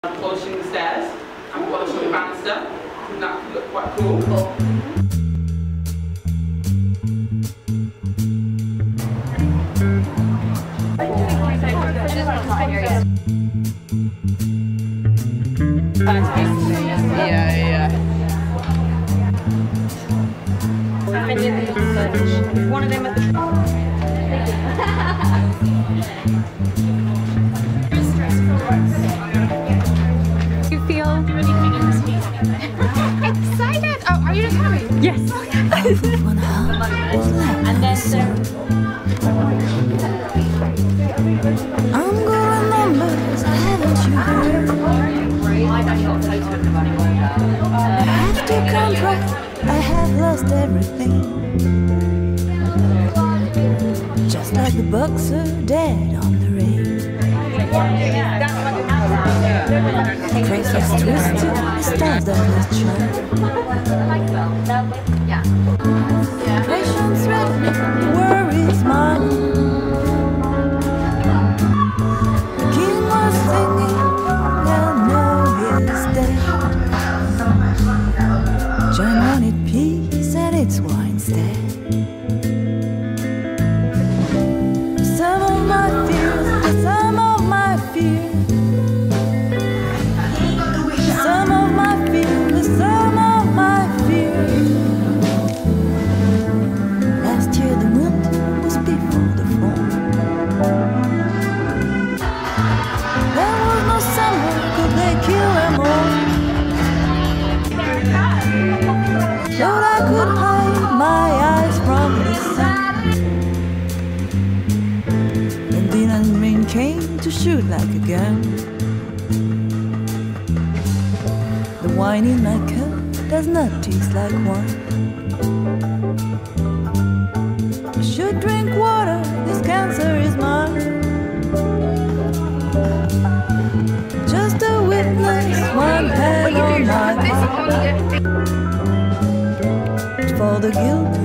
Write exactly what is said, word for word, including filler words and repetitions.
Polishing the stairs and polishing the banister. I think that could look quite cool. cool. Yeah, yeah. One of them at the You feel excited? Oh, are you just happy? Yes. And then I'm going numbers, haven't you heard? I have to confess, I have lost everything. Just like the boxer dead on the ring. Traces twisted, the stars that must shine. Patience threatening, worries mine. The king was singing, now know he's dead. John wanted peace and it's why instead. Some of my fears, some of my fears. Some of my fears, some of my fears. Last year the winter was before the fall. There was no summer, could they kill them all? Thought I could hide my eyes from the sun. And then a rain came to shoot like a gun. The wine in my cup does not taste like wine. I should drink water, this cancer is mine. Just a witness, one hand on my heart. For the guilt